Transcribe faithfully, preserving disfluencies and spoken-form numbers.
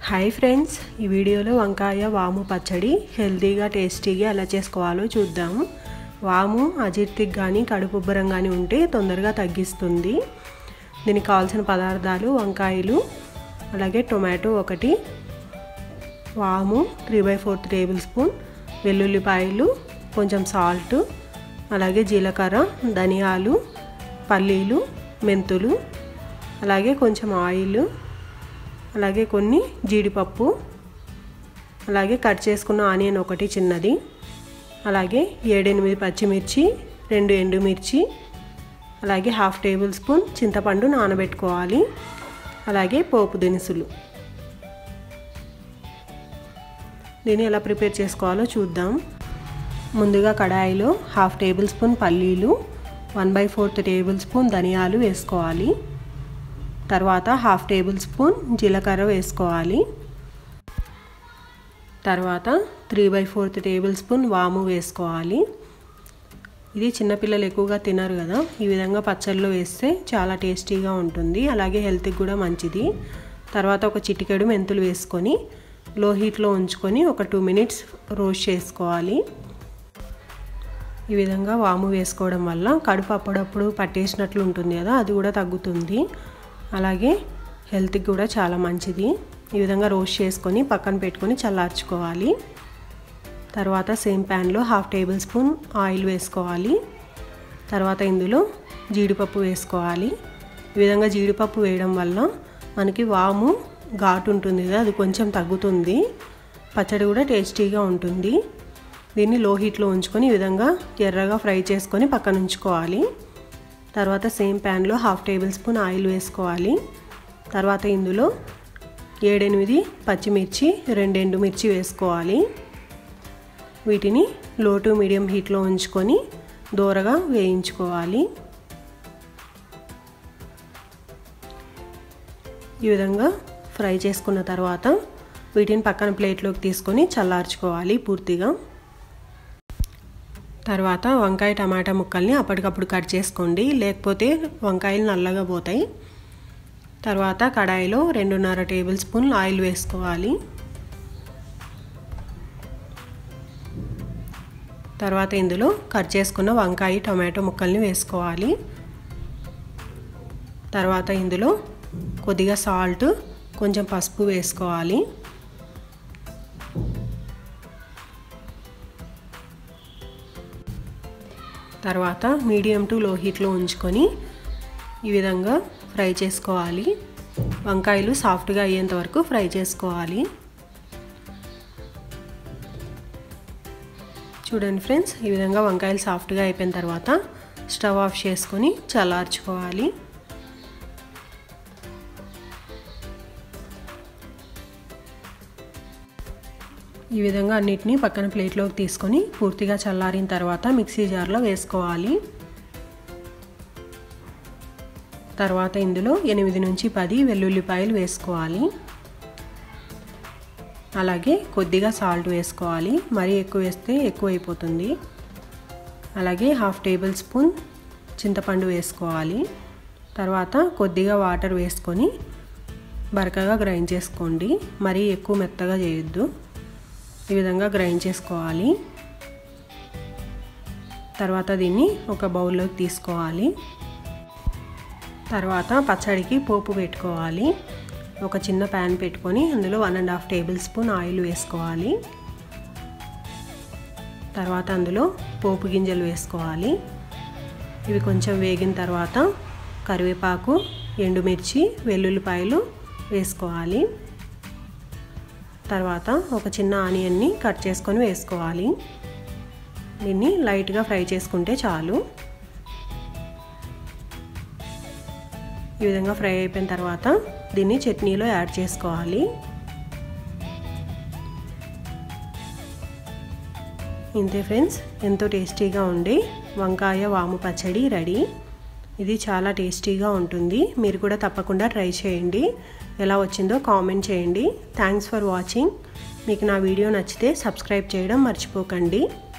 Hi friends, ఈ వీడియోలో వంకాయ వాము పచ్చడి హెల్తీగా టేస్టీగా ఎలా చేసుకోవాలో చూద్దాం. వాము అజీర్తికి కానీ కడుపుబ్బరం కానీ ఉంటే తొందరగా తగ్గిస్తుంది. దీనికి కావాల్సిన పదార్థాలు వంకాయలు, అలాగే టొమాటో ఒకటి, వాము three by fourth tablespoon, వెల్లుల్లిపాయలు, కొంచెం సాల్ట్, అలాగే జీలకర్ర, ధనియాలు, పల్లీలు, మెంతులు, అలాగే కొంచెం ఆయిల్, అలాగే కొన్ని జీడిపప్పు, అలాగే కట్ చేసుకున్న ఆనియన్ ఒకటి చిన్నది, అలాగే ఏడెనిమిది పచ్చిమిర్చి, రెండు ఎండుమిర్చి, అలాగే హాఫ్ టేబుల్ స్పూన్ చింతపండు నానబెట్టుకోవాలి, అలాగే పోపు దినుసులు. దీన్ని ఎలా ప్రిపేర్ చేసుకోవాలో చూద్దాం. ముందుగా కడాయిలో హాఫ్ టేబుల్ స్పూన్ పల్లీలు, one by fourth tablespoon ధనియాలు వేసుకోవాలి. తర్వాత హాఫ్ టేబుల్ స్పూన్ జీలకర్ర వేసుకోవాలి. తర్వాత three by fourth tablespoon వాము వేసుకోవాలి. ఇది చిన్నపిల్లలు ఎక్కువగా తినరు కదా, ఈ విధంగా పచ్చళ్ళలో వేస్తే చాలా టేస్టీగా ఉంటుంది, అలాగే హెల్త్కి కూడా మంచిది. తర్వాత ఒక చిటికెడు మెంతులు వేసుకొని లో హీట్లో ఉంచుకొని ఒక టూ మినిట్స్ రోస్ట్ చేసుకోవాలి. ఈ విధంగా వాము వేసుకోవడం వల్ల కడుపు అప్పుడప్పుడు పట్టేసినట్లు ఉంటుంది కదా, అది కూడా తగ్గుతుంది, అలాగే హెల్త్కి కూడా చాలా మంచిది. ఈ విధంగా రోస్ట్ చేసుకొని పక్కన పెట్టుకొని చల్లార్చుకోవాలి. తర్వాత సేమ్ ప్యాన్లో హాఫ్ టేబుల్ స్పూన్ ఆయిల్ వేసుకోవాలి. తర్వాత ఇందులో జీడిపప్పు వేసుకోవాలి. ఈ విధంగా జీడిపప్పు వేయడం వల్ల మనకి వాము ఘాటు ఉంటుంది కదా, అది కొంచెం తగ్గుతుంది, పచ్చడి కూడా టేస్టీగా ఉంటుంది. దీన్ని లో హీట్లో ఉంచుకొని ఈ విధంగా ఎర్రగా ఫ్రై చేసుకొని పక్కన ఉంచుకోవాలి. తర్వాత సేమ్ ప్యాన్లో హాఫ్ టేబుల్ స్పూన్ ఆయిల్ వేసుకోవాలి. తర్వాత ఇందులో ఏడెనిమిది పచ్చిమిర్చి, రెండు ఎండుమిర్చి వేసుకోవాలి. వీటిని లో టు మీడియం హీట్లో ఉంచుకొని దోరగా వేయించుకోవాలి. ఈ విధంగా ఫ్రై చేసుకున్న తర్వాత వీటిని పక్కన ప్లేట్లోకి తీసుకొని చల్లార్చుకోవాలి పూర్తిగా. తర్వాత వంకాయ టమాటా ముక్కల్ని అప్పటికప్పుడు కట్ చేసుకోండి, లేకపోతే వంకాయలు నల్లగా పోతాయి. తర్వాత కడాయిలో రెండున్నర టేబుల్ స్పూన్ ఆయిల్ వేసుకోవాలి. తర్వాత ఇందులో కట్ చేసుకున్న వంకాయ టమాటో ముక్కల్ని వేసుకోవాలి. తర్వాత ఇందులో కొద్దిగా సాల్ట్, కొంచెం పసుపు వేసుకోవాలి. తర్వాత మీడియం టు లో హీట్లో ఉంచుకొని ఈ విధంగా ఫ్రై చేసుకోవాలి. వంకాయలు సాఫ్ట్గా అయ్యేంత వరకు ఫ్రై చేసుకోవాలి. చూడండి ఫ్రెండ్స్, ఈ విధంగా వంకాయలు సాఫ్ట్గా అయిపోయిన తర్వాత స్టవ్ ఆఫ్ చేసుకొని చల్లార్చుకోవాలి. ఈ విధంగా అన్నిటినీ పక్కన ప్లేట్లోకి తీసుకొని పూర్తిగా చల్లారిన తర్వాత మిక్సీ జార్లో వేసుకోవాలి. తర్వాత ఇందులో ఎనిమిది నుంచి పది వెల్లుల్లిపాయలు వేసుకోవాలి. అలాగే కొద్దిగా సాల్ట్ వేసుకోవాలి, మరీ ఎక్కువ వేస్తే ఎక్కువ అయిపోతుంది. అలాగే హాఫ్ టేబుల్ స్పూన్ చింతపండు వేసుకోవాలి. తర్వాత కొద్దిగా వాటర్ వేసుకొని బరకగా గ్రైండ్ చేసుకోండి, మరీ ఎక్కువ మెత్తగా చేయొద్దు. ఈ విధంగా గ్రైండ్ చేసుకోవాలి. తర్వాత దీన్ని ఒక బౌల్లోకి తీసుకోవాలి. తర్వాత పచ్చడికి పోపు పెట్టుకోవాలి. ఒక చిన్న ప్యాన్ పెట్టుకొని అందులో one and half tablespoon oil వేసుకోవాలి. తర్వాత అందులో పోపు గింజలు వేసుకోవాలి. ఇవి కొంచెం వేగిన తర్వాత కరివేపాకు, ఎండుమిర్చి, వెల్లుల్లిపాయలు వేసుకోవాలి. తర్వాత ఒక చిన్న ఆనియన్ని కట్ చేసుకొని వేసుకోవాలి. దీన్ని లైట్గా ఫ్రై చేసుకుంటే చాలు. ఈ విధంగా ఫ్రై అయిపోయిన తర్వాత దీన్ని చట్నీలో యాడ్ చేసుకోవాలి. ఇంతే ఫ్రెండ్స్, ఎంతో టేస్టీగా ఉండే వంకాయ వాము పచ్చడి రెడీ. ఇది చాలా టేస్టీగా ఉంటుంది, మీరు కూడా తప్పకుండా ట్రై చేయండి. ఎలా వచ్చిందో కామెంట్ చేయండి. Thanks for watching. మీకు నా వీడియో నచ్చితే సబ్స్క్రైబ్ చేయడం మర్చిపోకండి.